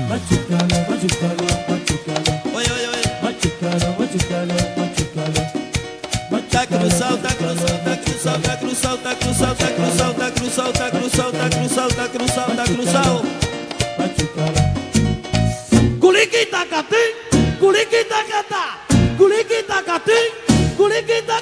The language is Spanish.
machucalo, machucalo, machucalo. Oye, oye, oye. Machucalo, machucalo, machucalo. Tá cruzado, tá cruzado, tá cruzado, tá cruzado, tá cruzado, tá cruzado, tá cruzado, tá cruzado, tá cruzado, tá cruzado, tá cruzado. Machucalo. Kuliki takating, kuliki takata, kuliki takating, kuliki